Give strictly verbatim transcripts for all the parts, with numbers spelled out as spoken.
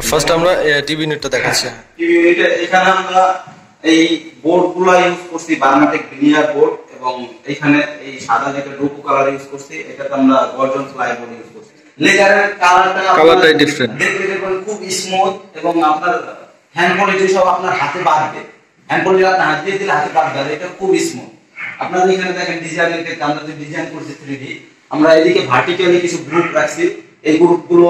First আমরা TV ইউনিটটা দেখাচ্ছি। টিভি ইউনিটে এখানে আমরা এই বোর্ডগুলো ইউজ করছি বার্মাটিক ভিনিয়ার বোর্ড, এবং এখানে এই সাদা যেটা ডুকু কালার ইউজ করছি, এটাতে আমরা গর্জন ফ্লাই বোর্ড ইউজ করছি। লেজারের কালারটা কালারটাই ডিফারেন্ট, দেখতে দেখবেন খুব স্মুথ, এবং আপনার হ্যান্ড পলিশ সব আপনার হাতে বাঁধবে, হ্যান্ড পলিশ আপনার হাত দিয়ে দিলে হাতে বাঁধবে, এটা খুব স্মুথ। আপনারা এখানে দেখেন ডিজাইনের ক্ষেত্রে আমরা যে ডিজাইন করছি থ্রি ডি, আমরা এদিকে ভার্টিক্যালি কিছু গ্রুপ রাখছি। এই গ্রুপগুলো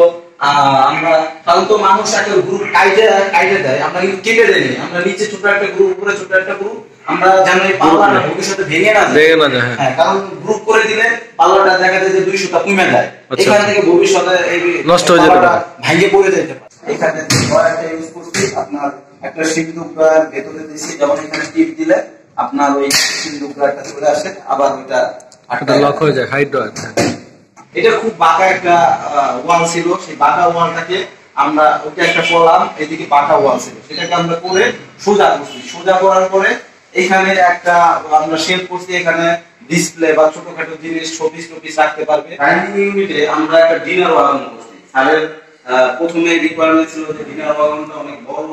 আমরা সাধারণত মানুষ একটা গ্রুপ কাইটে কাইটে দেয়, আমরা কিন্তু কেটে দেইনি। আমরা নিচে ছোট একটা গ্রুপ, উপরে ছোট একটা গ্রুপ, আমরা যেন এই পাল্লাটা ভবিষ্যতে ভেঙে না যায়, ভেঙে না যায়। হ্যাঁ, কারণ গ্রুপ করে দিলে পাল্লাটা দেখা যায় যে দুইশো টা কমে যায়, এখান থেকে ভবিষ্যতে এই নষ্ট হয়ে যেতে পারে, ভেঙে পড়ে যেতে পারে। এখানে একটা ইউজ করছি, আপনার একটা সিন্দুকটার ভেতরে দিয়েছি, যেমন এখানে টিপ দিলে আপনার ওই সিন্দুকটা চলে আসে, আবার ওইটা একটা লক হয়ে যায়, হাইড হয়। এটা খুব বাঁকা একটা ওয়াল ছিল, সেই বাঁকা ওয়ালটাকে আমরা ওইটা একটা করলাম, এদিকে বাঁকা ওয়াল ছিল, সেটাকে আমরা করে সোজা করছি। সোজা করার পরে এখানে একটা আমরা শেপ করছি, এখানে ডিসপ্লে বা ছোটখাটো জিনিস শোপিস টোপিস রাখতে পারবে। ডাইনিং ইউনিটে আমরা একটা ডিনার ওয়াগন করছি। স্যারের প্রথমে রিকোয়ারমেন্ট ছিল যে ডিনার ওয়াগনটা অনেক বড়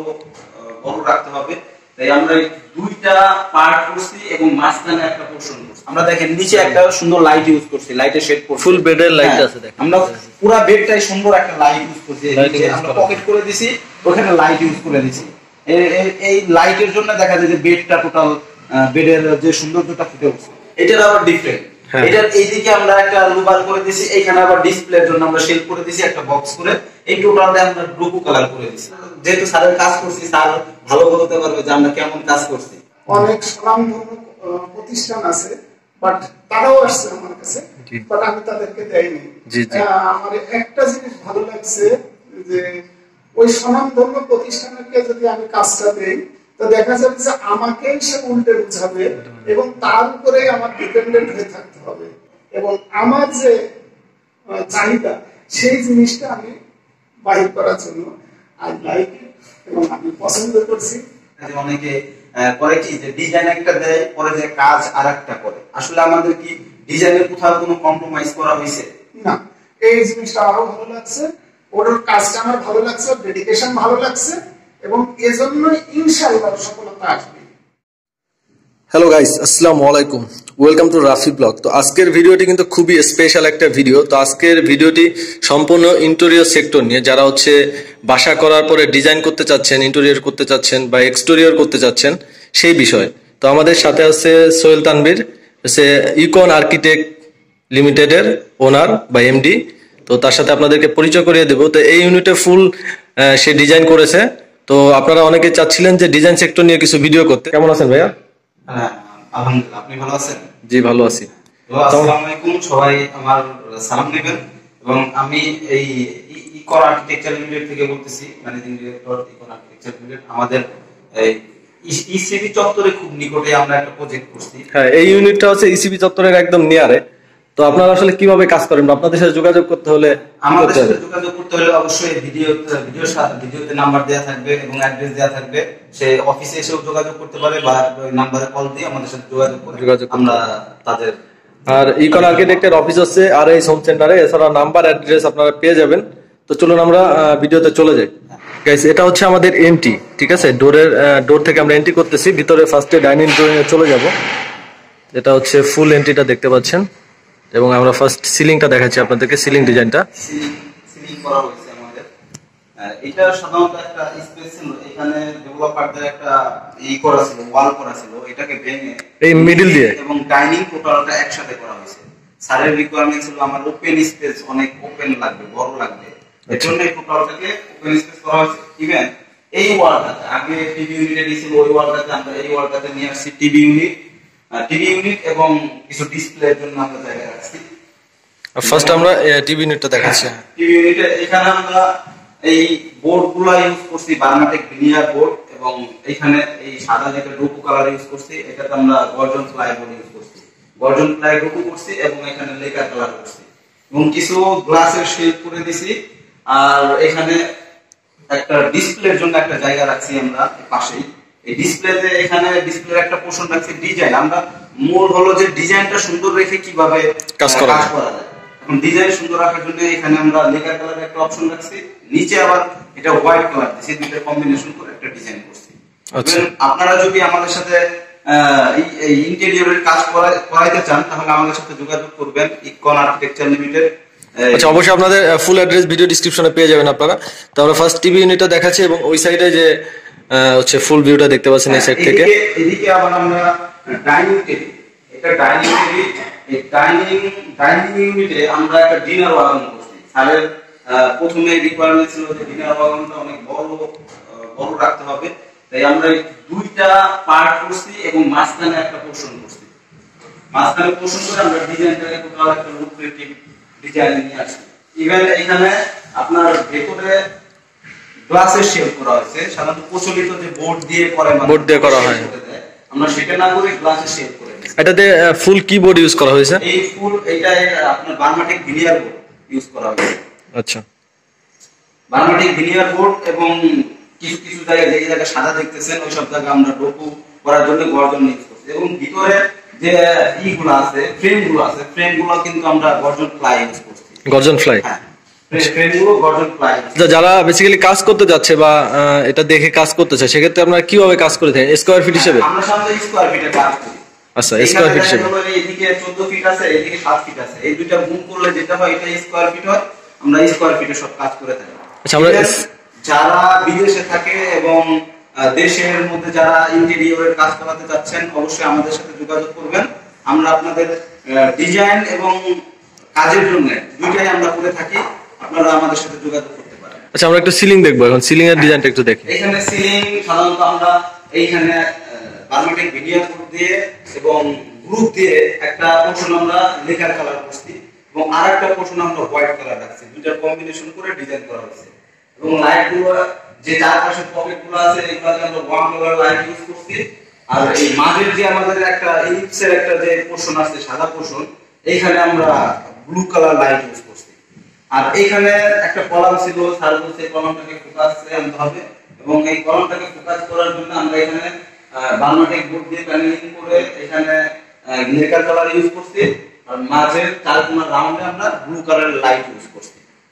বড় রাখতে হবে, তাই আমরা দুইটা পার্ট করছি এবং মাঝখানে একটা পোরশন করছি। আমরা দেখেন নিচে একটা সুন্দর লাইট ইউজ করছি, লাইটের শেড করছি, ফুল বেডের লাইট আছে দেখেন। আমরা পুরো বেডটাই সুন্দর একটা লাইট ইউজ করছি, আমরা পকেট করে দিছি, ওখানে লাইট ইউজ করে দিছি। এই লাইটের জন্য দেখা যায় যে বেডটা টোটাল বেডের যে সৌন্দর্যটা ফুটে উঠছে। এটার আবার ডিফারেন্ট, এটার এইদিকে আমরা একটা লুবার করে দিছি, এখানে আবার ডিসপ্লের জন্য আমরা শেড করে দিছি একটা বক্স করে, এই টোটালটা আমরা ব্লু কালার করে দিছি। যেহেতু স্যারের কাজ করছি, স্যার ভালো বলতে পারবে যে আমরা কেমন কাজ করছি। অনেক স্বনামধন্য প্রতিষ্ঠান আছে, বাট তারাও আসছে আমার কাছে, বাট আমি তাদেরকে দেইনি। আমার একটা জিনিস ভালো লাগছে যে ওই স্বনামধন্য প্রতিষ্ঠানকে যদি আমি কাজটা দেই, তো দেখা যাবে যে আমাকেই সে উল্টে বুঝাবে এবং তার উপরে আমার ডিপেন্ডেন্ট হয়ে থাকতে হবে, এবং আমার যে চাহিদা সেই জিনিসটা আমি বাহির করার জন্য আই লাইক ইট এবং আমি পছন্দ করছি। অনেকে করে কি যে ডিজাইন একটা দেয়, পরে যে কাজ আরেকটা করে। আসলে আমাদের কি ডিজাইনের কোথাও কোনো কম্প্রোমাইজ করা হয়েছে না, এই জিনিসটা আরো ভালো লাগছে, ওর কাজটা আমার ভালো লাগছে, ডেডিকেশন ভালো লাগছে, এবং এজন্য ইনশাআল্লাহ সফলতা আসবে। হ্যালো গাইস, আসসালামু আলাইকুম, ওয়েলকাম টু রাফি ব্লগ। তো আজকের ভিডিওটি কিন্তু খুবই স্পেশাল একটা ভিডিও। তো আজকের ভিডিওটি সম্পূর্ণ ইন্টেরিয়র সেক্টর নিয়ে, যারা হচ্ছে বাসা করার পরে ডিজাইন করতে চাচ্ছেন, ইন্টেরিয়র করতে চাচ্ছেন বা এক্সটেরিয়র করতে চাচ্ছেন, সেই বিষয়। তো আমাদের সাথে আছে সোহেল তানভীর, সে ইকন আর্কিটেক্ট লিমিটেডের ওনার বা এমডি। তো তার সাথে আপনাদেরকে পরিচয় করিয়ে দেবো। তো এই ইউনিটে ফুল সে ডিজাইন করেছে। তো আপনারা অনেকে চাচ্ছিলেন যে ডিজাইন সেক্টর নিয়ে কিছু ভিডিও করতে। কেমন আছেন ভাইয়া? হ্যাঁ, আলহামদুলিল্লাহ, আপনি ভালো আছেন? জি ভালো আছি। আসসালামু আলাইকুম, সবাই আমার সালাম নেবেন। এবং আমি এই ইকন আর্কিটেকচার লিমিটেড থেকে বলতেছি, managing director Icon architecture limited. আমাদের এই ইসিবি চত্বরে খুব নিকটে আমরা একটা প্রজেক্ট করছি। হ্যাঁ, এই ইউনিটটা হচ্ছে ইসিবি চত্বরের একদম নিয়ারে। তো আপনারা আসলে কিভাবে কাজ করেন? আপনাদের সাথে যোগাযোগ করতে হলে আমাদের সাথে যোগাযোগ করতে হলে অবশ্যই ভিডিও ভিডিওর সাথে ভিডিওতে নাম্বার দেওয়া থাকবে এবং অ্যাড্রেস দেওয়া থাকবে। সে অফিসে এসেও যোগাযোগ করতে পারে বা ওই নম্বরে কল দিয়ে আমাদের সাথে যোগাযোগ করে আমরা তাদের। আর ইকন আর্কিটেক্টের অফিস আছে আর এই হোম সেন্টারে, এছাড়া নাম্বার অ্যাড্রেস আপনারা পেয়ে যাবেন। তো চলুন আমরা ভিডিওতে চলে যাই। গাইস, এটা হচ্ছে আমাদের এন্ট্রি, ঠিক আছে? ডোরের ডোর থেকে আমরা এন্ট্রি করতেছি ভিতরে। ফার্স্টে ডাইনিং রুমে চলে যাব। এটা হচ্ছে ফুল এন্ট্রিটা দেখতে পাচ্ছেন, এবং আমরা ফার্স্ট সিলিংটা দেখাচ্ছি আপনাদেরকে, সিলিং ডিজাইনটা। সিলিং করা হয়েছে আমাদের। এটা সাধারণত একটা স্পেস ছিল, এখানে ডেভেলপারদের একটা ই করা ছিল, ওয়াল করা ছিল, এটাকে ভেঙে এই মিডল দিয়ে এবং ডাইনিং টোটালটা একসাথে করা হয়েছে। স্যারের রিকোয়ারমেন্ট ছিল আমার ওপেন স্পেস, অনেক ওপেন লাগবে, বড় লাগবে, এর জন্য এই টোটালটাকে ওপেন স্পেস করা হয়েছে। ইভেন এই ওয়ালটাতে আগে টিভি ইউনিট ছিল, ওই ওয়ালটাতে আমরা এই ওয়ালটাতে নিয়ে আসছি টিভি ইউনিট টিভি ইউনিট এবং কিছু ডিসপ্লের জন্য আমরা জায়গা রাখছি। ফার্স্ট আমরা টিভি ইউনিটটা দেখাচ্ছি। টিভি ইউনিটে এখানে আমরা এই বোর্ডগুলো ইউজ করছি বার্মাটিক ভিনিয়ার বোর্ড, এবং এখানে এই সাদা যেটা ডুকু কালার ইউজ করছি, এটাতে আমরা গর্জন ফ্লাই বোর্ড ইউজ করছি, গর্জন ফ্লাই ডুকু করছি, এবং এখানে লেকার কালার করছি, এবং কিছু গ্লাসের শেপ করে দিছি। আর এখানে একটা ডিসপ্লের জন্য একটা জায়গা রাখছি আমরা পাশেই। এই ডিসপ্লেতে এখানে ডিসপ্লের একটা পোরশন রাখছি ডিজাইন। আমরা মূল হলো যে ডিজাইনটা সুন্দর রেখে কিভাবে কাজ করা যায়। এবং ডিজাইন সুন্দর রাখার জন্য এখানে আমরা লেকার কালারের একটা অপশন রাখছি, নিচে আবার এটা হোয়াইট কালার দিয়েছি, দুইটা কম্বিনেশন করে একটা ডিজাইন করছি। আচ্ছা, আপনারা যদি আমাদের সাথে এই ইন্টেরিয়রের কাজ করাইতে চান তাহলে আমাদের সাথে যোগাযোগ করবেন, ইকন আর্কিটেকচার লিমিটেড। আচ্ছা, অবশ্যই আপনাদের ফুল অ্যাড্রেস ভিডিও ডেসক্রিপশনে পেয়ে যাবেন আপনারা। তাহলে ফার্স্ট টিভি ইউনিটটা দেখাচ্ছি এবং ওই সাইডে যে হচ্ছে ফুল ভিউটা দেখতে পাচ্ছেন এই সাইড থেকে। এদিকে আবার আমরা ডাইনিং টেবিল, এটা ডাইনিং টেবিল, এই ডাইনিং ডাইনিং ইউনিটে আমরা একটা ডিনার ওয়াগন করছি। স্যারের প্রথমে রিকোয়ারমেন্ট ছিল যে ডিনার ওয়াগনটা অনেক বড় বড় রাখতে হবে, তাই আমরা দুইটা পার্ট করছি এবং মাঝখানে একটা পোর্শন করছি। মাঝখানে পোর্শন করে আমরা ডিজাইনটাকে টোটাল একটা লুক্রেটিভ ডিজাইন নিয়ে আসছি। ইভেন এখানে আপনার ভেতরে গ্লাসের শেপ করা হয়েছে, সাধারণত প্রচলিত যে বোর্ড দিয়ে করে বোর্ড দিয়ে করা হয়, আমরা সেটা না করে গ্লাসের শেপ করে দিয়েছি। এটাতে ফুল কিবোর্ড ইউজ করা হয়েছে, এই ফুল এটা আপনার বার্মাটিক ভিনিয়ার বোর্ড ইউজ করা হয়েছে। আচ্ছা, বার্মাটিক ভিনিয়ার বোর্ড এবং কিছু কিছু জায়গায় যে জায়গায় সাদা দেখতেছেন ওই সব জায়গায় আমরা ডোকু করার জন্য গর্জন ইউজ করছি। এবং ভিতরে যে ইগুলো আছে, ফ্রেমগুলো আছে, ফ্রেমগুলো কিন্তু আমরা গর্জন প্লাই ইউজ করছি। গর্জন ফ্লাই, হ্যাঁ, ফ্রেমগুলো গর্জন প্লাই। যারা বেসিক্যালি কাজ করতে যাচ্ছে বা এটা দেখে কাজ করতে চায় সেক্ষেত্রে আপনারা কিভাবে কাজ করে থাকেন? স্কয়ার ফিট হিসেবে? আমরা সাধারণত স্কয়ার ফিটে কাজ করি। আচ্ছা, স্কয়ার ফিট হিসেবে এদিকে চৌদ্দ ফিট আছে, এদিকে সাত ফিট আছে, এই দুইটা গুণ করলে যেটা হয় এটা স্কয়ার ফিট হয়। আমরা স্কয়ার ফিটে সব কাজ করে থাকি। আচ্ছা, আমরা যারা বিদেশে থাকে এবং দেশের মধ্যে যারা ইন্টেরিয়রের কাজ করাতে যাচ্ছেন অবশ্যই আমাদের সাথে যোগাযোগ করবেন। আমরা আপনাদের ডিজাইন এবং কাজের জন্য দুইটাই আমরা করে থাকি, আপনারা আমাদের সাথে যোগাযোগ করতে পারেন। আচ্ছা, আমরা একটু সিলিং দেখবো এখন, সিলিং এর ডিজাইনটা একটু দেখি। এখানে সিলিং সাধারণত আমরা এইখানে বার্মাটিক ভিনিয়ার বোর্ড দিয়ে এবং গ্রুপ দিয়ে একটা পোর্শন আমরা লেকার কালার করছি এবং আরেকটা পোর্শন আমরা হোয়াইট কালার রাখছি, দুইটার কম্বিনেশন করে ডিজাইন করা হয়েছে। এবং লাইটগুলো যে চারপাশে পকেটগুলো আছে এগুলোতে আমরা ওয়ান কালার লাইট ইউজ করছি। আর এই মাঝের যে আমাদের একটা ইলিপসের একটা যে পোর্শন আছে সাদা পোর্শন, এইখানে আমরা ব্লু কালার লাইট ইউজ করছি। আর এইখানে একটা কলাম ছিল, স্যার বলছে এই কলামটাকে ফোকাসে আনতে হবে এবং এই কলামটাকে ফোকাস করার জন্য আমরা এখানে বার্মাটিক বোর্ড দিয়ে প্যানেলিং করে এখানে লেকার কালার ইউজ করছি। আর মাঝের চার কোণার রাউন্ডে আমরা ব্লু কালার লাইট ইউজ করছি।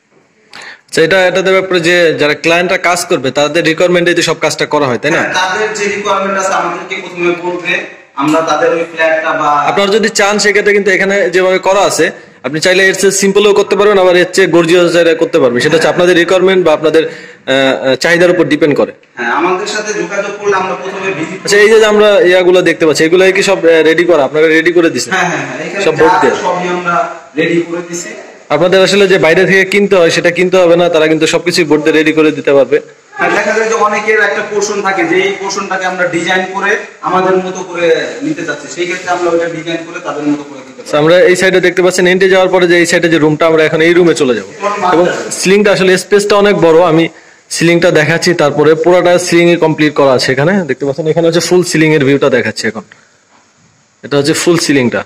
এটা এটাদের ব্যাপারে যে যারা ক্লায়েন্টরা কাজ করবে তাদের রিকোয়ারমেন্টে সব কাজটা করা হয়, তাই না? তাদের যে রিকোয়ারমেন্ট আছে আমাদেরকে প্রথমে বলবে, আমরা তাদের ওই ফ্ল্যাটটা বা আপনারা যদি চান সেক্ষেত্রে কিন্তু এখানে যেভাবে করা আছে আপনি চাইলে এর চেয়ে সিম্পলও করতে পারবেন, আবার এর চেয়ে গর্জিয়াস করতে পারবেন। সেটা হচ্ছে আপনাদের রিকোয়ারমেন্ট বা আপনাদের চাহিদার উপর ডিপেন্ড করে। হ্যাঁ, আমাদের সাথে যোগাযোগ করলে আমরা প্রথমে ভিজিট। আচ্ছা, এই যে আমরা ইয়াগুলো দেখতে পাচ্ছি এগুলো কি সব রেডি করা? আপনারা রেডি করে দিয়েছেন? হ্যাঁ হ্যাঁ, এখানে সব বোর্ড দিয়ে সবই আমরা রেডি করে দিয়েছি। আপনাদের আসলে যে বাইরে থেকে কিনতে হয় সেটা কিনতে হবে না, তারা কিন্তু সবকিছু বোর্ড দিয়ে রেডি করে দিতে পারবে। আর দেখা যায় যে অনেকের একটা পোর্শন থাকে যে এই পোর্শনটাকে আমরা ডিজাইন করে আমাদের মতো করে নিতে চাচ্ছি, সেই ক্ষেত্রে আমরা ওটা ডিজাইন করে তাদের মতো করে দিতে পারি। আমরা এই সাইডে দেখতে পাচ্ছেন এন্ট্রি যাওয়ার পরে যে এই সাইডে যে রুমটা, আমরা এখন এই রুমে চলে যাব এবং সিলিংটা আসলে স্পেসটা অনেক বড়। আমি সিলিংটা দেখাচ্ছি, তারপরে পুরোটা সিলিং এ কমপ্লিট করা আছে। এখানে দেখতে পাচ্ছেন এখানে হচ্ছে ফুল সিলিং এর ভিউটা দেখাচ্ছি এখন। এটা হচ্ছে ফুল সিলিংটা,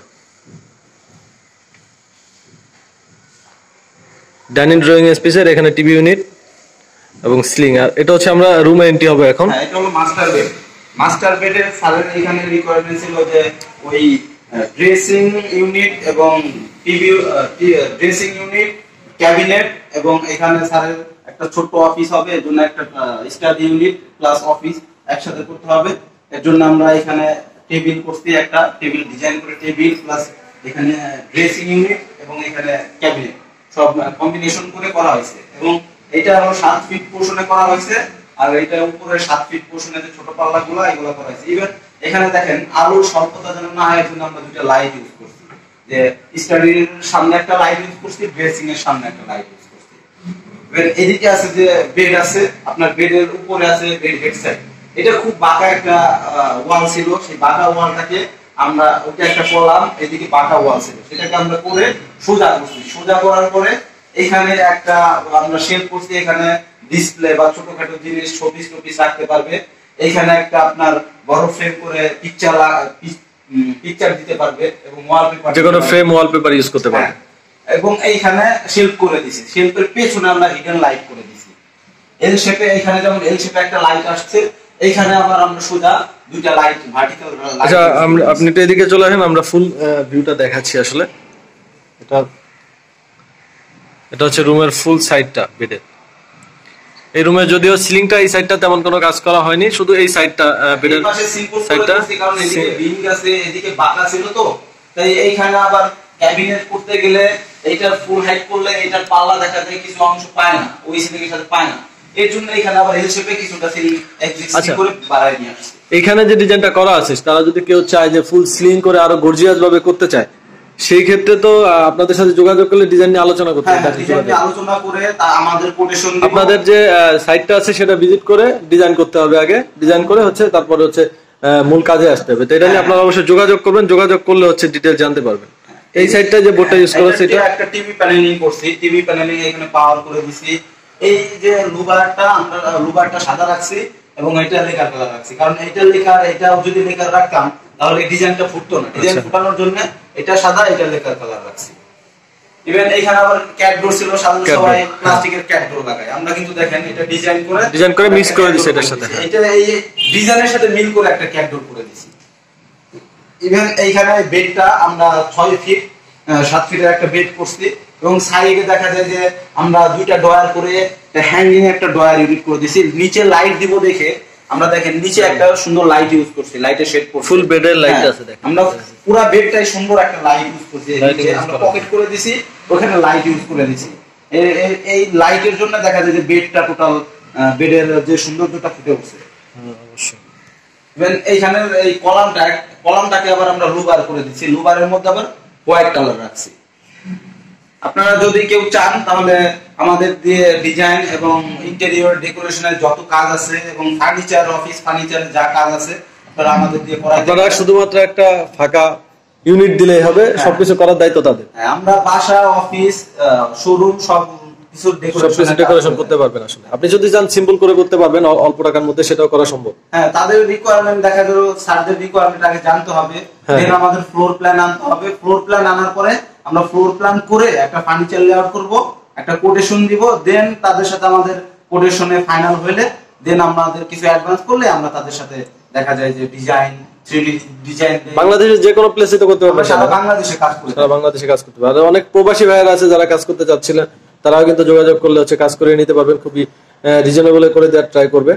ডাইনিং ড্রয়িং স্পেসের এখানে টিভি ইউনিট এবং সিলিং। আর এটা হচ্ছে আমরা রুমে এন্ট্রি হবে এখন। হ্যাঁ, এটা হলো মাস্টার বেড। মাস্টার বেডের স্যারের এখানে রিকোয়ারমেন্ট ছিল যে ওই ড্রেসিং ইউনিট এবং টিভি ড্রেসিং ইউনিট, ক্যাবিনেট এবং এখানে স্যারের একটা ছোট অফিস হবে, এর জন্য একটা স্টাডি ইউনিট প্লাস অফিস একসাথে করতে হবে। এর জন্য আমরা এখানে টেবিল করছি, একটা টেবিল ডিজাইন করে টেবিল প্লাস এখানে ড্রেসিং ইউনিট এবং এখানে ক্যাবিনেট সব কম্বিনেশন করে করা হয়েছে। এবং এটা হলো সাত ফিট পোর্শনে করা হয়েছে আর এটা উপরে সাত ফিট পোর্শনে যে ছোট পাল্লাগুলো এগুলো করা হয়েছে। ইভেন এখানে দেখেন আলোর স্বল্পতা যেন না হয়, এর জন্য আমরা দুটো লাইট ইউজ করছি, যে স্টাডির সামনে একটা লাইট ইউজ করছি, ড্রেসিং এর সামনে একটা লাইট ইউজ করছি। এবার এদিকে আছে যে বেড আছে, আপনার বেডের উপরে আছে বেড হেড সাইড। এটা খুব বাঁকা একটা ওয়াল ছিল, সেই বাঁকা ওয়ালটাকে আমরা ওকে একটা করলাম, এদিকে বাঁকা ওয়াল ছিল সেটাকে আমরা করে সোজা করছি। সোজা করার পরে এখানে একটা আমরা শেপ করছি, এখানে ডিসপ্লে বা ছোটখাটো জিনিস ছবি টবি রাখতে পারবে। এখানে একটা আপনার বড় ফ্রেম করে পিকচার পিকচার দিতে পারবে এবং ওয়ালপেপার, যে কোনো ফ্রেম ওয়ালপেপার ইউজ করতে পারবে। এবং এইখানে শেল্ফ করে দিয়েছি, শেল্ফের পেছনে আমরা হিডেন লাইট করে দিয়েছি এল শেপে। এখানে যেমন এল শেপে একটা লাইট আসছে, এইখানে আবার আমরা সোজা দুইটা লাইট ভার্টিক্যাল লাইট। আচ্ছা, আপনি তো এদিকে চলে আসেন, আমরা ফুল ভিউটা দেখাচ্ছি। আসলে এটা এটা হচ্ছে রুমের ফুল সাইডটা বেডের। এই রুমে যদিও সিলিংটা এই সাইডটা তেমন কোনো কাজ করা হয়নি, শুধু এই সাইডটা বেডের সাইডটা কারণ এদিকে বিম আছে, এদিকে বাঁকা ছিল তো, তাই এইখানে আবার ক্যাবিনেট করতে গেলে এইটার ফুল হাইট করলে এইটার পাল্লা দেখা যায় কিছু অংশ পায় না, ওই সিলিং এর সাথে পায় না, এর জন্য এখানে আবার এল শেপে কিছুটা সিলিং এক্সিস্ট করে বাড়ায় নিয়ে আসছে। এইখানে যে ডিজাইনটা করা আছে তারা যদি কেউ চায় যে ফুল সিলিং করে আরো গর্জিয়াস ভাবে করতে চায়, সেই ক্ষেত্রে তো আপনাদের সাথে যোগাযোগ করলে ডিজাইন নিয়ে আলোচনা করতে হবে। ডিজাইন নিয়ে আলোচনা করে আমাদের কোটেশন দিব, আপনাদের যে সাইটটা আছে সেটা ভিজিট করে ডিজাইন করতে হবে, আগে ডিজাইন করে হচ্ছে তারপরে হচ্ছে মূল কাজে আসতে হবে। তো এটা নিয়ে আপনারা অবশ্যই যোগাযোগ করবেন, যোগাযোগ করলে হচ্ছে ডিটেইলস জানতে পারবেন। এই সাইডটা যে বোর্ডটা ইউজ করা আছে এটা একটা টিভি প্যানেলিং করছি, টিভি প্যানেলিং এখানে পাওয়ার করে দিছি। এই যে লুবারটা আমরা লুবারটা সাদা রাখছি এবং এটা লেকার কালার রাখছি, কারণ এটা লেকার এটা যদি লেকার রাখতাম তাহলে এই ডিজাইনটা ফুটতো না। ডিজাইন ফুটানোর জন্য এটা সাদা, এটা লেকার কালার রাখছি। ইভেন এখানে আবার ক্যাট ডোর ছিল, সাধারণত সবাই প্লাস্টিকের ক্যাট ডোর লাগায়, আমরা কিন্তু দেখেন এটা ডিজাইন করে ডিজাইন করে মিক্স করে দিছি এটার সাথে, এটা এই ডিজাইনের সাথে মিল করে একটা ক্যাট ডোর করে দিছি। ইভেন এইখানে বেডটা আমরা ছয় ফিট সাত ফিটের একটা বেড করছি এবং সাইডে দেখা যায় যে আমরা দুইটা ডয়ার করে হ্যাঙ্গিং একটা ডয়ার ইউনিট করে দিছি। নিচে লাইট দিব দেখে আমরা দেখেন নিচে একটা সুন্দর লাইট ইউজ করছি, লাইটের শেড করছি, ফুল বেডের লাইট আছে দেখেন। আমরা পুরো বেডটাই সুন্দর একটা লাইট ইউজ করছি, আমরা পকেট করে দিছি, ওখানে লাইট ইউজ করে দিছি। এই লাইটের জন্য দেখা যায় যে বেডটা টোটাল বেডের যে সৌন্দর্যটা ফুটে উঠছে। অবশ্যই ইভেন এইখানে এই কলামটা কলামটাকে আবার আমরা লুবার করে দিছি, লুবারের মধ্যে আবার হোয়াইট কালার রাখছি। আপনারা যদি কেউ চান তাহলে আমাদের দিয়ে ডিজাইন এবং ইন্টেরিয়র ডেকোরেশনের যত কাজ আছে এবং ফার্নিচার অফিস ফার্নিচার যা কাজ আছে আপনারা আমাদের দিয়ে করাই। আপনারা শুধুমাত্র একটা ফাঁকা ইউনিট দিলেই হবে, সবকিছু করার দায়িত্ব তাদের। আমরা বাসা অফিস শোরুম সব কিছু ডেকোরেশন করতে পারবেন। আসলে আপনি যদি চান সিম্পল করে করতে পারবেন অল্প টাকার মধ্যে, সেটাও করা সম্ভব। হ্যাঁ, তাদের রিকোয়ারমেন্ট দেখা গেল, স্যারদের রিকোয়ারমেন্ট আগে জানতে হবে, দেন আমাদের ফ্লোর প্ল্যান আনতে হবে। ফ্লোর প্ল্যান আনার পরে আমরা ফ্লোর প্ল্যান করে একটা ফার্নিচার লেআউট করব, একটা কোটেশন দিব, দেন তাদের সাথে আমাদের কোটেশনে ফাইনাল হইলে দেন আমাদের কিছু অ্যাডভান্স করলে আমরা তাদের সাথে দেখা যায় যে ডিজাইন থ্রি ডি ডিজাইন বাংলাদেশের যে কোনো প্লেসে তো করতে পারবেন, সারা বাংলাদেশে কাজ করতে সারা বাংলাদেশে কাজ করতে পারবেন। অনেক প্রবাসী ভাইয়েরা আছে যারা কাজ করতে চাচ্ছিলেন, তারাও কিন্তু যোগাযোগ করলে হচ্ছে কাজ করে নিতে পারবেন, খুবই রিজনেবল করে দেওয়ার ট্রাই করবে।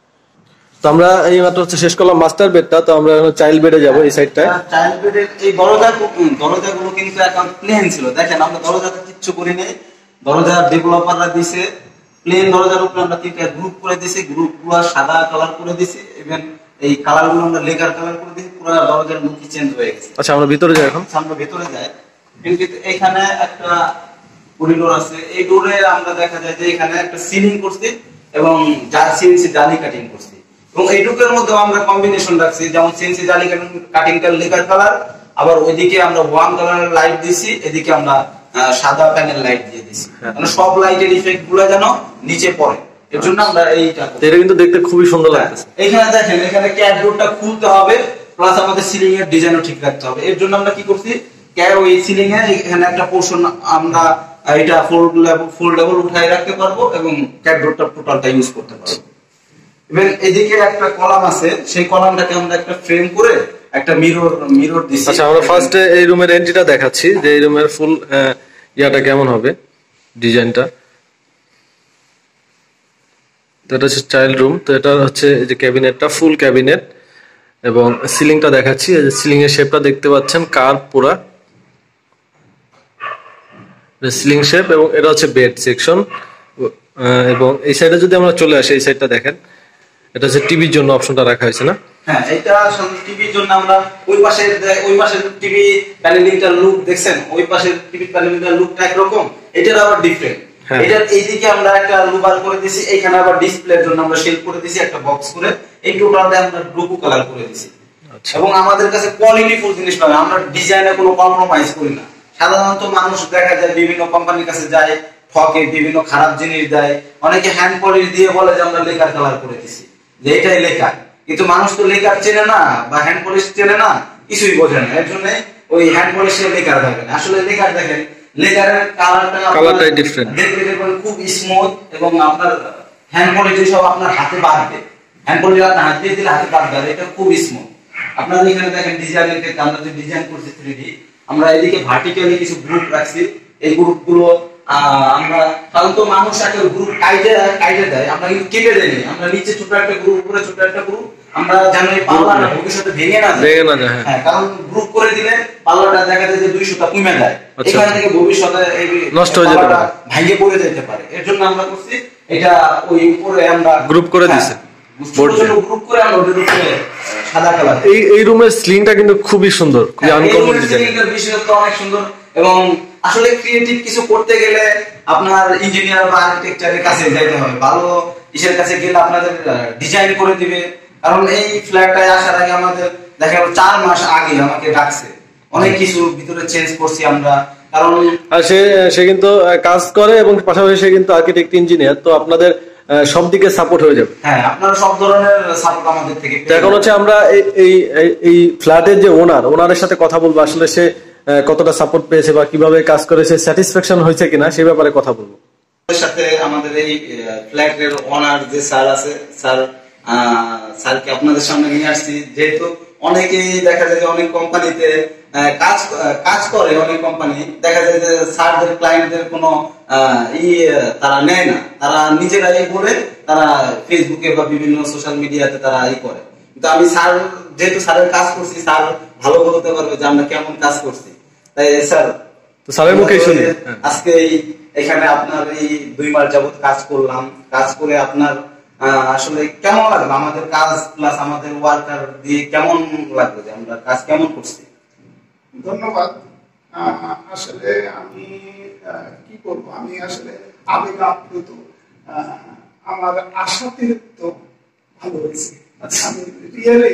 তো আমরা এই মাত্র হচ্ছে শেষ করলাম মাস্টার বেডটা, তো আমরা এখন চাইল্ড বেডে যাব। এই সাইডটায় চাইল্ড বেডের এই দরজা দরজাগুলো কিন্তু এখন প্লেন ছিল, দেখেন আমরা দরজাটা কিচ্ছু করি নাই, দরজা ডেভেলপাররা দিয়েছে প্লেন দরজার উপরে আমরা তিনটা গ্রুপ করে দিয়েছি, গ্রুপগুলো সাদা কালার করে দিয়েছি, ইভেন এই কালারগুলো আমরা লেকার কালার করে দিয়েছি, পুরো দরজার লুকই চেঞ্জ হয়ে গেছে। আচ্ছা আমরা ভিতরে যাই এখন। আমরা ভিতরে যাই, কিন্তু এখানে একটা করিডোর আছে, এই ডোরে আমরা দেখা যায় যে এখানে একটা সিলিং করছি এবং সিএনসি জালি কাটিং করছি এবং এই ডুকের মধ্যে আমরা কম্বিনেশন রাখছি, যেমন সিএনসি জালি কাটিংটা লেকার কালার, আবার ওইদিকে আমরা ওয়ান কালারের লাইট দিছি, এদিকে আমরা সাদা প্যানেল লাইট দিয়ে দিছি, মানে সব লাইটের ইফেক্ট গুলো যেন নিচে পড়ে, এর জন্য আমরা এইটা এটা কিন্তু দেখতে খুবই সুন্দর লাগতেছে। এখানে দেখেন এখানে ক্যাট ডোরটা খুলতে হবে, প্লাস আমাদের সিলিং এর ডিজাইনও ঠিক রাখতে হবে। এর জন্য আমরা কি করছি, ওই সিলিং এ এখানে একটা পোরশন আমরা এটা ফোল্ডেবল ফোল্ডেবল উঠাই রাখতে পারবো এবং ক্যাট ডোরটা টোটালটা ইউজ করতে পারবো। ইভেন এদিকে একটা কলাম আছে, সেই কলামটাকে আমরা একটা ফ্রেম করে একটা মিরর মিরর দিছি। আচ্ছা আমরা ফার্স্টে এই রুমের এন্ট্রিটা দেখাচ্ছি যে এই রুমের ফুল ইয়াটা কেমন হবে, ডিজাইনটা। তো এটা হচ্ছে চাইল্ড রুম, তো এটা হচ্ছে এই যে ক্যাবিনেটটা ফুল ক্যাবিনেট এবং সিলিংটা দেখাচ্ছি, এই যে সিলিং এর শেপটা দেখতে পাচ্ছেন কার্ভ পুরা সিলিং শেপ, এবং এটা হচ্ছে বেড সেকশন। এবং এই সাইডে যদি আমরা চলে আসি, এই সাইডটা দেখেন, এটা হচ্ছে টিভির জন্য অপশনটা রাখা হয়েছে না? হ্যাঁ, এটা টিভির জন্য আমরা ওই পাশে ওই পাশের টিভি প্যানেলিংটার লুক দেখছেন, ওই পাশের টিভি প্যানেলিংটার লুকটা একরকম, এটার আবার ডিফারেন্ট। এটার এইদিকে আমরা একটা লুবার করে দিছি, এখানে আবার ডিসপ্লের জন্য আমরা শেল করে দিছি একটা বক্স করে, এই টোটালটা আমরা ব্লু কালার করে দিছি। এবং আমাদের কাছে কোয়ালিটি ফুল জিনিস পাবে, আমরা ডিজাইনে কোনো কম্প্রোমাইজ করি না। সাধারণত মানুষ দেখা যায় বিভিন্ন কোম্পানির কাছে যায়, ঠকে, বিভিন্ন খারাপ জিনিস দেয়, অনেকে হ্যান্ড পলিশ দিয়ে বলে যে আমরা লেকার কালার করে দিছি, যে এটাই লেকার, কিন্তু মানুষ তো লেকার চেনে না বা হ্যান্ড পলিশ চেনে না, কিছুই বোঝে না, এর জন্য ওই হ্যান্ড পলিশের লেকার দেখেন। আসলে লেকার দেখেন, লেকারের কালারটা কালারটাই ডিফারেন্ট, দেখতে দেখবেন খুব স্মুথ এবং আপনার হ্যান্ড পলিশ সব আপনার হাতে বাঁধবে, হ্যান্ড পলিশ আপনার হাত দিয়ে দিলে হাতে বাঁধবে, এটা খুব স্মুথ। আপনারা এখানে দেখেন ডিজাইনের ক্ষেত্রে আমরা যে ডিজাইন করছি থ্রি ডি, আমরা এদিকে ভার্টিক্যালি কিছু গ্রুপ রাখছি, এই গ্রুপগুলো আমরা সাধারণত মানুষ একটা গ্রুপ কাইটে কাইটে দেয়, আমরা কিন্তু কেটে দেই, আমরা নিচে ছোট একটা গ্রুপ, উপরে ছোট একটা গ্রুপ, আমরা জানি পাল্লাটা ভবিষ্যতে ভেঙে না যায়, ভেঙে না যায়, হ্যাঁ, কারণ গ্রুপ করে দিলে পাল্লাটা দেখা যায় যে দুইশোটা কমে যায়, এখান থেকে ভবিষ্যতে এই নষ্ট হয়ে যেতে পারে, ভেঙে পড়ে যেতে পারে। এর জন্য আমরা করছি এটা ওই উপরে আমরা গ্রুপ করে দিয়েছি, গ্রুপ করে আমরা ওদের উপরে সাদা কালার। এই এই রুমের সিলিংটা কিন্তু খুবই সুন্দর, খুবই আনকমন ডিজাইন, সিলিংটার বিশেষত্ব অনেক সুন্দর। এবং আসলে ক্রিয়েটিভ কিছু করতে গেলে আপনার ইঞ্জিনিয়ার বা আর্কিটেকচারের কাছে যাইতে হবে, ভালো ইসের কাছে গেলে আপনাদের ডিজাইন করে দিবে। কারণ এই ফ্ল্যাটটায় আসার আগে আমাদের দেখা গেল চার মাস আগে আমাকে ডাকছে, অনেক কিছু ভিতরে চেঞ্জ করছি আমরা, কারণ সে সে কিন্তু কাজ করে এবং পাশাপাশি সে কিন্তু আর্কিটেক্ট ইঞ্জিনিয়ার, তো আপনাদের সব দিকে সাপোর্ট হয়ে যাবে। হ্যাঁ, আপনারা সব ধরনের সাপোর্ট আমাদের থেকে। এখন হচ্ছে আমরা এই এই ফ্ল্যাটের যে ওনার ওনারের সাথে কথা বলবো, আসলে সে কতটা সাপোর্ট পেয়েছে বা কিভাবে কাজ করেছে, স্যাটিসফ্যাকশন হয়েছে কিনা সেই ব্যাপারে কথা বলবো। এর সাথে আমাদের এই ফ্ল্যাটের ওনার যে স্যার আছে, স্যার স্যারকে আপনাদের সামনে নিয়ে আসছি, যেহেতু অনেকেই দেখা যায় যে অনেক কোম্পানিতে কাজ কাজ করে, অনেক কোম্পানি দেখা যায় যে স্যারদের ক্লায়েন্টদের কোনো ই তারা নেয় না, তারা নিজেরাই বলে তারা ফেসবুকে বা বিভিন্ন সোশ্যাল মিডিয়াতে তারা ই করে। কিন্তু আমি স্যার যেহেতু স্যারের কাজ করছি, স্যার ভালো বলতে পারবে যে আমরা কেমন কাজ করছি। তাই স্যার তো স্যারের মুখেই শুনি আজকে এখানে আপনার এই দুই মাস যাবত কাজ করলাম, কাজ করে আপনার আসলে কেমন লাগলো আমাদের কাজ প্লাস আমাদের ওয়ার্কার দিয়ে কেমন লাগলো যে আমরা কাজ কেমন করছি? ধন্যবাদ। আসলে আমি কি করবো, আমি আসলে আবেগ আপ্লুত, আমার আশাতীত ভালো হয়েছে। আমি রিয়েলি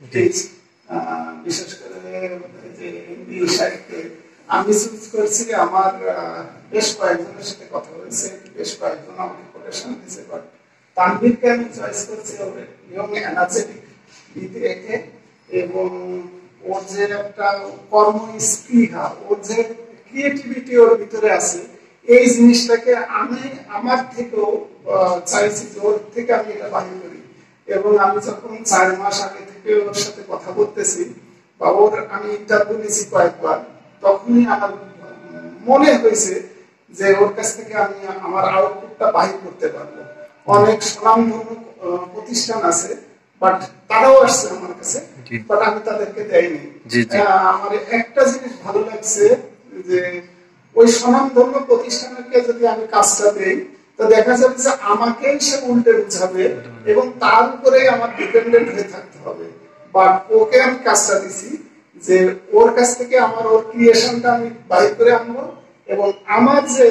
বিশেষ করে যে এমডি সাহেবকে আমি চুজ করছি, আমার বেশ কয়েকজনের সাথে কথা হয়েছে, বেশ কয়েকজন আমাকে কোটেশন দিয়েছে, বাট তানভীরকে আমি চয়েস করছি এবং এনার্জেটিক দিতে রেখে, এবং ওর যে একটা কর্ম স্পৃহা, ওর যে ক্রিয়েটিভিটি ওর ভিতরে আছে, এই জিনিসটাকে আমি আমার থেকেও চাইছি যে ওর থেকে আমি এটা বাহির করি। এবং আমি যখন চার মাস আগে থেকে ওর সাথে কথা বলতেছি বা ওর আমি ইন্টারভিউ নিয়েছি কয়েকবার, তখনই আমার মনে হয়েছে যে ওর কাছ থেকে আমি আমার আউটপুটটা বাহির করতে পারবো। অনেক স্বনামধন্য প্রতিষ্ঠান আছে, বাট তারাও আসছে আমার কাছে, বাট আমি তাদেরকে দেয়নি। আমার একটা জিনিস ভালো লাগছে যে ওই স্বনামধন্য প্রতিষ্ঠানকে যদি আমি কাজটা দেই, তো দেখা যাবে যে আমাকেই সে উল্টে বুঝাবে এবং তার উপরে আমার ডিপেন্ডেন্ট হয়ে থাকতে হবে। বাট ওকে আমি কাজটা দিছি যে ওর কাছ থেকে আমার ওর ক্রিয়েশনটা আমি বাইর করে আনবো এবং আমার যে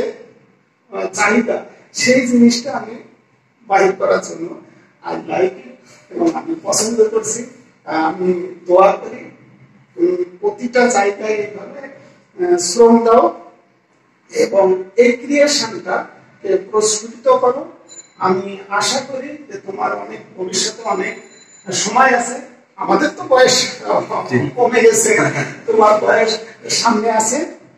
চাহিদা সেই জিনিসটা আমি বাহির করার জন্য আই লাইক ইট এবং আমি পছন্দ করছি। আমি দোয়া করি প্রতিটা জায়গায় এইভাবে শ্রম দাও এবং এই ক্রিয়েশনটা প্রস্ফুটিত করো। আমি আশা করি যে তোমার অনেক ভবিষ্যতে অনেক সময় আছে, আমাদের তো বয়স কমে গেছে, তোমার বয়স সামনে আছে,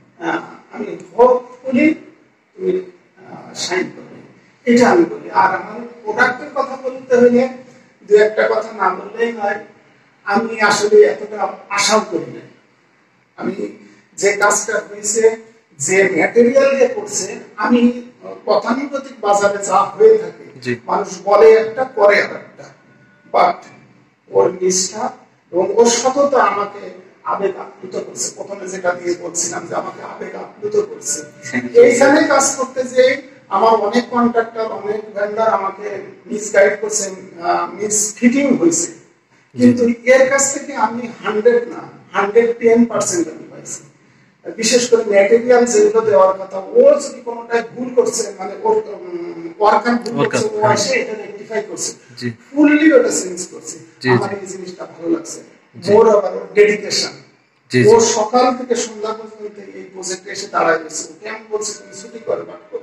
আমি হোপ করি তুমি শাইন করবে, এটা আমি বলি। আর আমার প্রোডাক্টের কথা বলতে হলে দু একটা কথা না বললেই নয়, আমি আসলে এতটা আশাও করি না। আমি যে কাজটা হয়েছে, যে ম্যাটেরিয়াল দিয়ে করছে, আমি গতানুগতিক বাজারে যা হয়ে থাকে মানুষ বলে একটা করে আর একটা, বাট ওর নিষ্ঠা এবং ওর সততা আমাকে আবেগ আপ্লুত করছে। প্রথমে যেটা দিয়ে বলছিলাম যে আমাকে আবেগ আপ্লুত করছে। এইখানে কাজ করতে যে আমার অনেক কন্ট্রাক্টর, অনেক ভেন্ডার আমাকে মিসগাইড করছে, মিস ফিটিং হয়েছে, কিন্তু এর কাছ থেকে আমি হান্ড্রেড না হান্ড্রেড টেন পার্সেন্ট আমি পাইছি। বিশেষ করে ম্যাটেরিয়াল যেগুলো দেওয়ার কথা, ও যদি কোনোটাই ভুল করছে, মানে ওর ওয়ার্কার ভুল করছে, ও এসে এটা রেকটিফাই করছে, ফুললি ওটা চেঞ্জ করছে। আমার এই জিনিসটা ভালো লাগছে। মোর আবার ডেডিকেশন, ও সকাল থেকে সন্ধ্যা পর্যন্ত এই প্রজেক্টে এসে দাঁড়ায় গেছে। ওকে আমি বলছি তুমি ছুটি করে,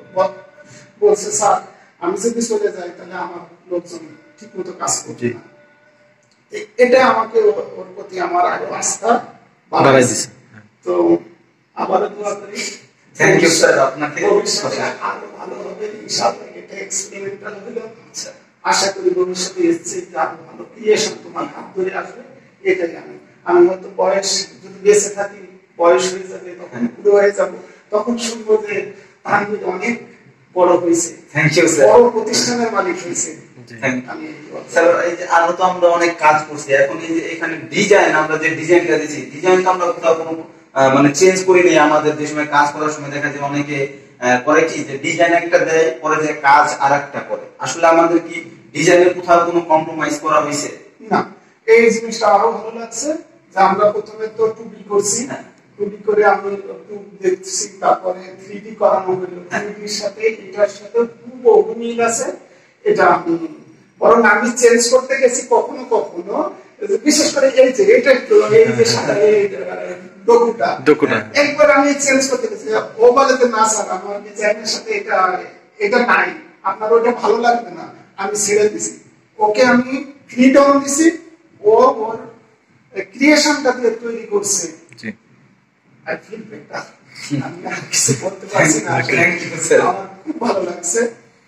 বলছে স্যার আমি যদি চলে যাই তাহলে আমার লোকজন ঠিক মতো কাজ করবে না। এটা আমাকে ওর প্রতি আমার আরো আস্থা বাড়াই দিছে। তো আবারও দোয়া করি, থ্যাংক ইউ স্যার, আপনাকে আরো ভালো হবে ইনশাআল্লাহ। এটা এক্সপেরিমেন্টাল হলো, আশা করি ভবিষ্যতে এসছে আরো ভালো ক্রিয়েশন তোমার হাত ধরে আসবে। এটাই আমি আমি হয়তো বয়স যদি বেঁচে থাকি, বয়স হয়ে যাবে, তখন বুড়ো হয়ে যাবো, তখন শুনবো যে ফার্মগেট অনেক বড় হয়েছে। Thank you sir. বড় প্রতিষ্ঠানের মালিক হয়েছে। আমি স্যার এই যে আরো তো আমরা অনেক কাজ করছি, এখন এই যে এখানে ডিজাইন আমরা যে ডিজাইনটা দিয়েছি, ডিজাইন তো আমরা কোথাও কোনো মানে চেঞ্জ করি নি। আমাদের যে সময় কাজ করার সময় দেখা যায় অনেকে করে কি যে ডিজাইন একটা দেয়, পরে যে কাজ আর একটা করে। আসলে আমাদের কি ডিজাইনের কোথাও কোনো কম্প্রোমাইজ করা হয়েছে না। এই জিনিসটা আরো ভালো লাগছে যে আমরা প্রথমে তো টু ডি করছি, টু ডি করে আমি টু দেখছি, তারপরে থ্রি ডি করানো হলো। থ্রি ডির সাথে এটার সাথে খুব মিল আছে। এটা আমি বরং আমি চেঞ্জ করতে গেছি কখনো কখনো, বিশেষ করে এই যে এটা একটু এই যে সাথে ডকুটা ডকুটা একবার আমি চেঞ্জ করতে গেছি, ও বলে যে না স্যার আমার ডিজাইনের সাথে এটা এটা নাই, আপনার ওটা ভালো লাগবে না, আমি ছেড়ে দিছি। ওকে আমি ফ্রিডম দিছি, ও ওর ক্রিয়েশনটা দিয়ে তৈরি করছে। জি আই ফিল বেটার। আমি আর কিছু বলতে পারছি না। আমার খুব ভালো লাগছে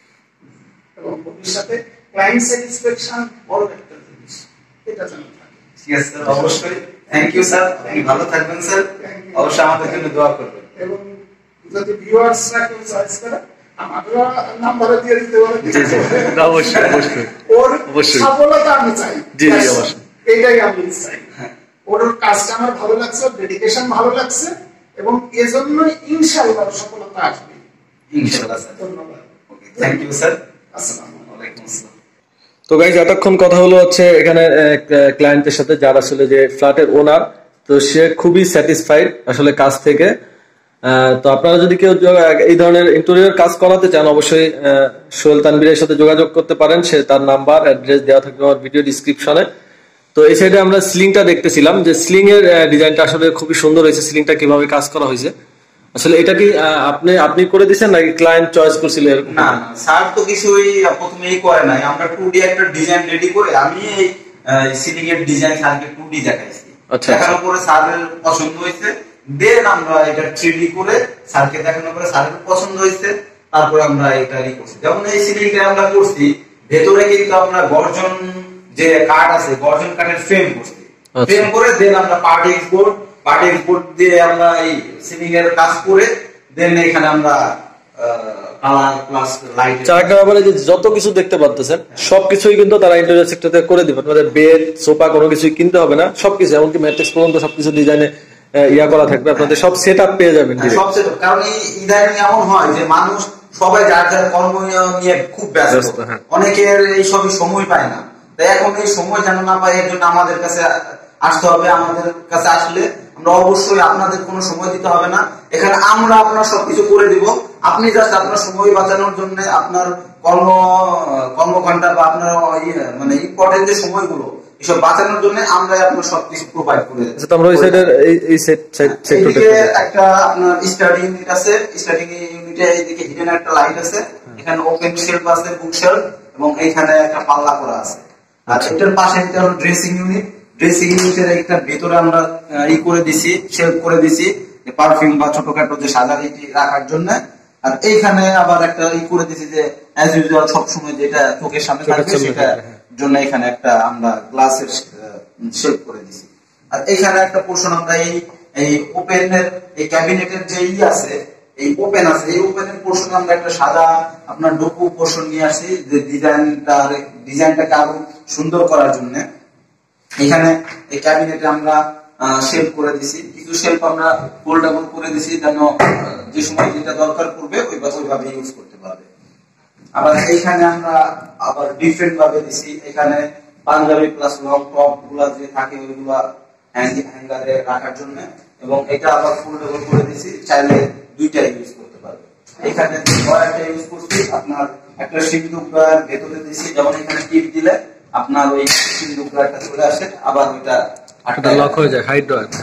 এবং ভবিষ্যতে ক্লায়েন্ট স্যাটিসফ্যাকশন বড় একটা জিনিস, এটা জানা থাকে। ঠিক আছে স্যার, অবশ্যই। থ্যাংক ইউ স্যার, আপনি ভালো থাকবেন স্যার, অবশ্যই আমাদের জন্য দোয়া করবেন। এবং যদি ভিউয়ার্সরা কেউ চয়েস করে আমাদের নাম্বারে দিয়ে দিতে পারে। অবশ্যই অবশ্যই ওর সফলতা আমি চাই। জি জি অবশ্যই, এটাই আমি চাই। ওর কাজটা আমার ভালো লাগছে, ডেডিকেশন ভালো লাগছে এবং এজন্য ইনশাআল্লাহ সফলতা আসবে ইনশাআল্লাহ স্যার। ধন্যবাদ। Okay, thank you sir. আসসালামু আলাইকুম আসসালাম। তো গাইজ এতক্ষণ কথা হলো হচ্ছে এখানে ক্লায়েন্টের সাথে, যারা আসলে যে ফ্ল্যাটের ওনার, তো সে খুবই স্যাটিসফাইড আসলে কাজ থেকে। তো আপনারা যদি কেউ এই ধরনের ইন্টেরিয়র কাজ করাতে চান, অবশ্যই সোহেল তানভীরের সাথে যোগাযোগ করতে পারেন। সে তার নাম্বার অ্যাড্রেস দেওয়া থাকবে আমার ভিডিও ডিসক্রিপশনে। তো এই সাইডে আমরা সিলিংটা দেখতেছিলাম, যে সিলিং এর ডিজাইনটা আসলে খুবই সুন্দর হয়েছে। সিলিংটা কিভাবে কাজ করা হয়েছে, আসলে এটা কি আপনি আপনি করে দিয়েছেন নাকি ক্লায়েন্ট চয়েস করছিল? না না স্যার তো কিছুই প্রথমেই করে নাই, আমরা টু ডি একটা ডিজাইন রেডি করে আমি এই সিলিং এর ডিজাইন স্যারকে টু ডি দেখাইছি। আচ্ছা, দেখানোর পরে স্যারের পছন্দ হয়েছে, দেন আমরা এটা থ্রি ডি করে স্যারকে দেখানোর পরে স্যারের পছন্দ হয়েছে, তারপরে আমরা এটা ই করছি। যেমন এই সিলিংটা আমরা করছি, ভেতরে কিন্তু আমরা গর্জন যে কাঠ আছে, গর্জন কাঠের ফ্রেম করছি। ফ্রেম করে দেন আমরা পার্টি এক্সপোর্ট পার্টি এক্সপোর্ট দিয়ে আমরা এই সিলিং এর কাজ করে দেন এখানে আমরা কালার প্লাস লাইট চারটা ব্যাপারে যে যত কিছু দেখতে পাচ্ছেন সবকিছুই কিন্তু তারা ইন্টেরিয়র সেক্টরে করে দিবে। আপনাদের বেড সোফা কোনো কিছুই কিনতে হবে না, সবকিছু এমনকি ম্যাট্রিক্স পর্যন্ত সবকিছু ডিজাইনে ইয়া করা থাকবে, আপনাদের সব সেটআপ পেয়ে যাবেন। সব সেটআপ, কারণ এই ইদানিং এমন হয় যে মানুষ সবাই যার যার কর্ম নিয়ে খুব ব্যস্ত, অনেকের এই সবই সময় পায় না। তাই এখন এই সময় যেন না পায়, এর জন্য আমাদের কাছে আসতে হবে। আমাদের কাছে আসলে আমরা অবশ্যই আপনাদের কোনো সময় দিতে হবে না, এখানে আমরা আপনার সবকিছু করে দিব। আপনি জাস্ট আপনার সময় বাঁচানোর জন্য, আপনার কর্ম কর্মঘণ্টা বা আপনার মানে ইম্পর্টেন্ট যে সময়গুলো এসব বাঁচানোর জন্য আমরা আপনার সবকিছু প্রোভাইড করে দেব। আমরা ওই সাইডের এই সেট সেক্টরে একটা আপনার স্টাডি ইউনিট আছে, স্টাডি ইউনিটে এইদিকে হিডেন একটা লাইট আছে, এখানে ওপেন শেলফ আছে, বুক শেলফ, এবং এইখানে একটা পাল্লা করা আছে। আর এটার পাশে একটা ড্রেসিং ইউনিট, ড্রেসিং ইউনিটের একটা ভিতরে আমরা ই করে দিছি, শেলফ করে দিছি পারফিউম বা ছোটখাটো যে সাজারি রাখার জন্য। আর এইখানে আবার একটা ই করে দিছি যে অ্যাজ ইউজুয়াল সবসময় যেটা চোখের সামনে থাকবে সেটার জন্য এখানে একটা আমরা গ্লাসের শেলফ করে দিছি। আর এইখানে একটা পোর্শন আমরা এই এই ওপেনের এই ক্যাবিনেটের যে ই আছে, এই ওপেন আছে, এই ওপেনের পোর্শন আমরা একটা সাদা আপনার ডোকু পোর্শন নিয়ে আসি, যে ডিজাইনটা ডিজাইনটাকে আরো সুন্দর করার জন্য। এখানে এই ক্যাবিনেটে আমরা শেলফ করে দিছি, কিছু শেলফ আমরা ফোল্ডেবল করে দিছি, যেন যে সময় যেটা দরকার পড়বে ওইভাবে ইউজ করতে পারবে। আবার এইখানে আমরা আবার ডিফারেন্ট ভাবে দিছি, এখানে পাঞ্জাবি প্লাস লং টপ গুলা যে থাকে ওইগুলা হ্যাঙ্গারে রাখার জন্য, এবং এটা আবার ফোল্ডেবল করে দিছি, চাইলে দুইটা ইউজ করতে পারবে। এখানে ড্রয়ারটা ইউজ করছি, আপনার একটা সিন্দুক ড্রয়ার ভেতরে দিছি, যেমন এখানে টিপ দিলে আপনার ওই সিন্দুক ড্রয়ারটা চলে আসে, আবার ওইটা আটটা লক হয়ে যায়, হাইড ড্রয়ার।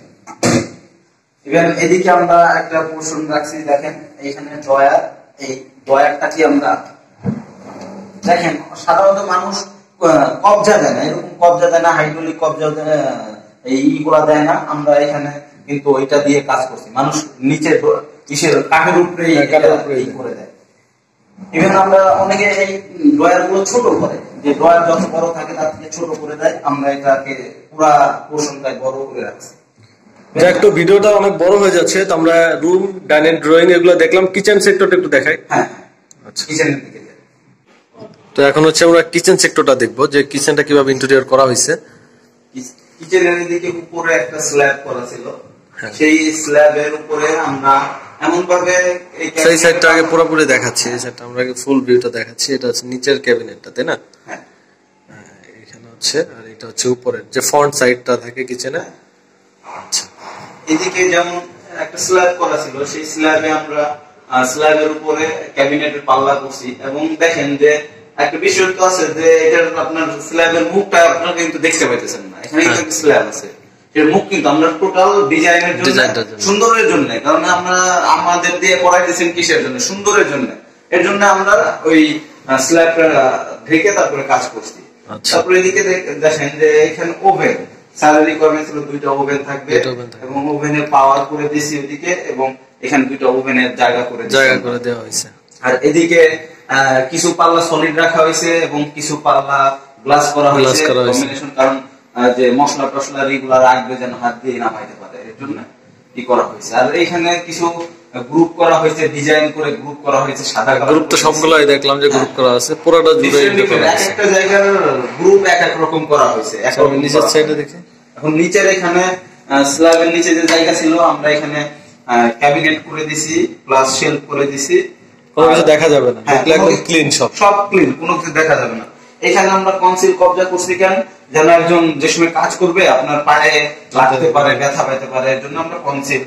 ইভেন এদিকে আমরা একটা পোর্শন রাখছি, দেখেন এইখানে ড্রয়ার, এই ড্রয়ারটা কি আমরা দেখেন সাধারণত মানুষ কবজা দেয় না, এরকম কবজা দেয় না, হাইড্রোলিক কবজা এইগুলা দেয় না। আমরা এখানে কিন্তু ওইটা দিয়ে কাজ করছি, মানুষ নিচে কিসের কাঠের উপরে করে দেয়। ইভেন আমরা অনেকে এই ড্রয়ার গুলো ছোট করে, যে ড্রয়ার যত বড় থাকে তার থেকে ছোট করে দেয়, আমরা এটাকে পুরা পোর্শনটাই বড় করে রাখছি। যাক, তো ভিডিওটা অনেক বড় হয়ে যাচ্ছে, তো আমরা রুম, ডাইনিং, ড্রয়িং এগুলো দেখলাম, কিচেন সেক্টরটা একটু দেখাই। হ্যাঁ, আচ্ছা, কিচেনের দিকে যাই। তো এখন হচ্ছে আমরা কিচেন সেক্টরটা দেখবো, যে কিচেনটা কিভাবে ইন্টেরিয়র করা হয়েছে। কিচেনের দিকে উপরে একটা স্ল্যাব করা ছিল, সেই স্ল্যাবের উপরে আমরা এমন ভাবে সেই সাইডটা আগে পুরোপুরি দেখাচ্ছি, এই সাইডটা আমরা আগে ফুল ভিউটা দেখাচ্ছি। এটা হচ্ছে নিচের ক্যাবিনেটটা, তাই না? হ্যাঁ, এখানে হচ্ছে, আর এটা হচ্ছে উপরের যে ফ্রন্ট সাইডটা থাকে কিচেনে। আচ্ছা, এদিকে যেমন একটা স্ল্যাব করা ছিল, সেই স্ল্যাবে আমরা স্ল্যাবের উপরে ক্যাবিনেটের পাল্লা করছি। এবং দেখেন যে একটা বিষয় তো আছে যে এটার আপনার স্ল্যাবের মুখটা আপনারা কিন্তু দেখতে পাইতেছেন না, এখানে কিন্তু স্ল্যাব আছে, এর মুখ কিন্তু আমরা টোটাল ডিজাইনের জন্য, সুন্দরের জন্য, কারণ আমরা আমাদের দিয়ে করাইতেছেন কিসের জন্য? সুন্দরের জন্য। এর জন্য আমরা ওই স্ল্যাবটা ঢেকে তারপরে কাজ করছি। তারপরে এদিকে দেখেন যে এখানে ওভেন, স্যালারি রিকোয়ারমেন্ট ছিল দুইটা ওভেন থাকবে, এবং ওভেনের পাওয়ার করে দিয়েছি ওদিকে, এবং এখানে দুইটা ওভেনের জায়গা করে জায়গা করে দেওয়া হয়েছে। আর এদিকে কিছু পাল্লা সলিড রাখা হয়েছে এবং কিছু পাল্লা গ্লাস করা হয়েছে কম্বিনেশন, কারণ যে মশলা টসলা রেগুলার রাখবে যেন হাত দিয়ে নামাইতে পারে, এর জন্য কি করা হয়েছে। আর এখানে কিছু গ্রুপ করা হয়েছে, ডিজাইন করে গ্রুপ করা হয়েছে, সাদা গ্রুপ তো সবগুলাই দেখলাম যে গ্রুপ করা আছে, পুরোটা জুড়ে একটা জায়গার গ্রুপ এক এক রকম করা হয়েছে। এখন নিচের সাইডে দেখি, এখন নিচের এখানে স্ল্যাবের নিচে যে জায়গা ছিল আমরা এখানে ক্যাবিনেট করে দিছি, প্লাস শেলফ করে দিছি, কোনো কিছু দেখা যাবে না, একদম ক্লিন, সব সব ক্লিন, কোনো কিছু দেখা যাবে না। এখানে আমরা কনসিল কবজা করছি কেন? যেন একজন যে সময় কাজ করবে আপনার পায়ে লাগতে পারে, ব্যথা পেতে পারে, এর জন্য আমরা কনসিল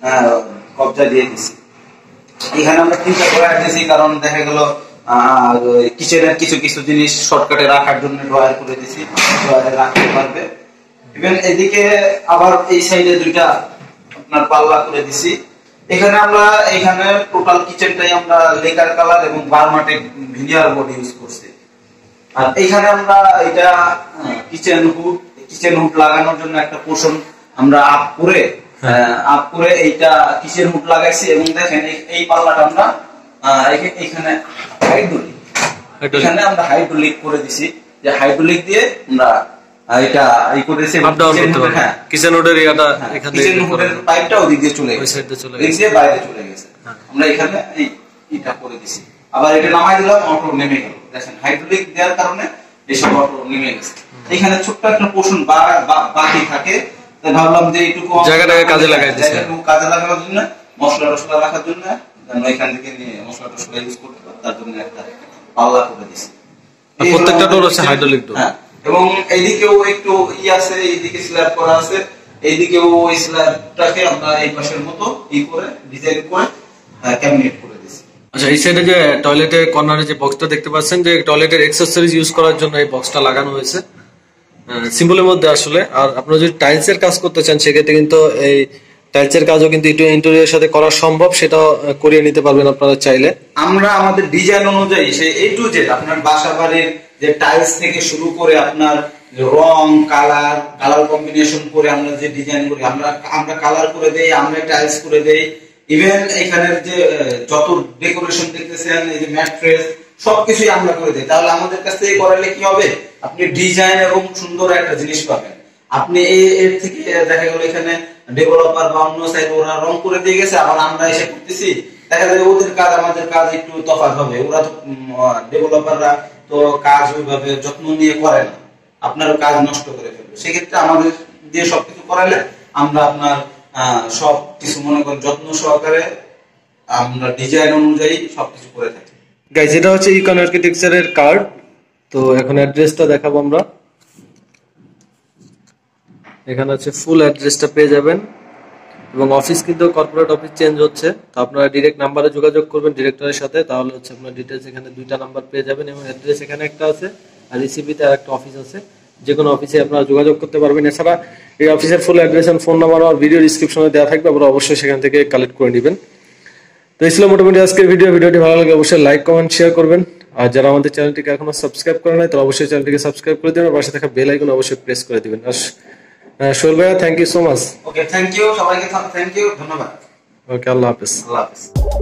কবজা দিয়ে দিছি। এখানে আমরা তিনটা ড্রয়ার দিয়েছি, কারণ দেখা গেল কিচেনের কিছু কিছু জিনিস শর্টকাটে রাখার জন্য ড্রয়ার করে দিছি, ড্রয়ারে রাখতে পারবে। ইভেন এদিকে আবার এই সাইডে দুইটা আপনার পাল্লা করে দিছি। এখানে আমরা এখানে টোটাল কিচেনটাই আমরা লেকার কালার এবং বারমাটিক ভিনিয়ার বোর্ড ইউজ করছি। আর এখানে আমরা এটা কিচেন হুড, কিচেন হুড লাগানোর জন্য একটা পোর্শন আমরা আপ করে আপ করে এইটা কিচেন হুড লাগাইছি। এবং দেখেন এই পাল্লাটা আমরা এখানে হাইড্রোলিক, এখানে আমরা হাইড্রোলিক করে দিছি, যে হাইড্রোলিক দিয়ে আমরা এটা এই করেছি। হ্যাঁ, কিচেন হুডের ইয়াটা এখানে, কিচেন হুডের পাইপটা ওদিক দিয়ে চলে গেছে, ওই সাইডে চলে গেছে, এই বাইরে চলে গেছে। আমরা এখানে এই এটা করে দিছি। আবার এটা নামাই দিলাম, অটো নেমে গেল। দেখেন হাইড্রোলিক দেওয়ার কারণে এসব অটো নেমে গেছে। এখানে ছোট্ট একটা পোর্শন বাকি থাকে, তাই ভাবলাম যে এইটুকু জায়গাটাকে কাজে লাগাই দিছি, একটু কাজে লাগানোর জন্য, মশলা টসলা রাখার জন্য, যেন এখান থেকে নিয়ে মশলা টসলা ইউজ করতে পারে, তার জন্য একটা পাল্লা করে দিছি। প্রত্যেকটা ডোর হচ্ছে হাইড্রোলিক ডোর। এবং এইদিকেও একটু ই আছে, এইদিকে স্ল্যাব করা আছে, এইদিকেও ওই স্ল্যাবটাকে আমরা এই পাশের মতো ই করে ডিজাইন করে ক্যাবিনেট করে দিয়েছি। আচ্ছা, এই সাইডে যে টয়লেটের কর্নারে যে বক্সটা দেখতে পাচ্ছেন, যে টয়লেটের অ্যাকসেসরিজ ইউজ করার জন্য এই বক্সটা লাগানো হয়েছে সিম্বলের মধ্যে আসলে। আর আপনারা যদি টাইলসের কাজ করতে চান সেক্ষেত্রে কিন্তু এই টাইলসের কাজও কিন্তু ইন্টেরিয়রের সাথে করা সম্ভব, সেটাও করিয়ে নিতে পারবেন আপনারা চাইলে। আমরা আমাদের ডিজাইন অনুযায়ী সে এ টু জেড আপনার বাসা বাড়ির যে টাইলস থেকে শুরু করে আপনার রং, কালার, কালার কম্বিনেশন করে আমরা যে ডিজাইন করি, আমরা আমরা কালার করে দেই, আমরা টাইলস করে দেই। ইভেন এখানের যে যত ডেকোরেশন দেখতেছেন, এই যে ম্যাট্রেস, সবকিছুই আমরা করে দিই। তাহলে আমাদের কাছ থেকে করালে কি হবে? আপনি ডিজাইন এবং সুন্দর একটা জিনিস পাবেন। আপনি এর থেকে দেখা গেল এখানে ডেভেলপার বা অন্য সাইড ওরা রং করে দিয়ে গেছে, আবার আমরা এসে করতেছি, দেখা যায় ওদের কাজ আমাদের কাজ একটু তফাৎ হবে। ওরা তো ডেভেলপাররা তো কাজ ওইভাবে যত্ন নিয়ে করে না, আপনার কাজ নষ্ট করে ফেলবে। সেক্ষেত্রে আমাদের দিয়ে সবকিছু করালে আমরা আপনার সব কিছু মনে করেন যত্ন সহকারে আমরা ডিজাইন অনুযায়ী সবকিছু করে থাকি। গাইস, এটা হচ্ছে ইকন আর্কিটেকচারের কার্ড। তো এখন অ্যাড্রেসটা দেখাবো আমরা। এখানে হচ্ছে ফুল অ্যাড্রেসটা পেয়ে যাবেন, এবং অফিস কিন্তু কর্পোরেট অফিস চেঞ্জ হচ্ছে। তো আপনারা ডিরেক্ট নাম্বারে যোগাযোগ করবেন ডিরেক্টরের সাথে, তাহলে হচ্ছে আপনার ডিটেলস এখানে দুইটা নাম্বার পেয়ে যাবেন, এবং অ্যাড্রেস এখানে একটা আছে, আর রিসিপিতে আর একটা অফিস আছে। যে কোনো অফিসে আপনারা যোগাযোগ করতে পারবেন। এছাড়া এই অফিসের full address and phone number আমার ভিডিও ডিসক্রিপশনে দেওয়া থাকবে, আপনারা অবশ্যই সেখান থেকে কালেক্ট করে নেবেন। তো এই ছিল মোটামুটি আজকের ভিডিও। ভিডিওটি ভালো লাগে অবশ্যই লাইক, কমেন্ট, শেয়ার করবেন। আর যারা আমাদের চ্যানেলটিকে এখনো সাবস্ক্রাইব করে নাই, তারা অবশ্যই চ্যানেলটিকে সাবস্ক্রাইব করে দেবেন, আর পাশে থাকা বেল আইকন অবশ্যই প্রেস করে দিবেন। আর সোহেল ভাইয়া, thank you so much. Okay, thank you সবাইকে, থ্যাংক ইউ, ধন্যবাদ। ওকে, আল্লাহ হাফেজ। আল্লাহ হাফেজ।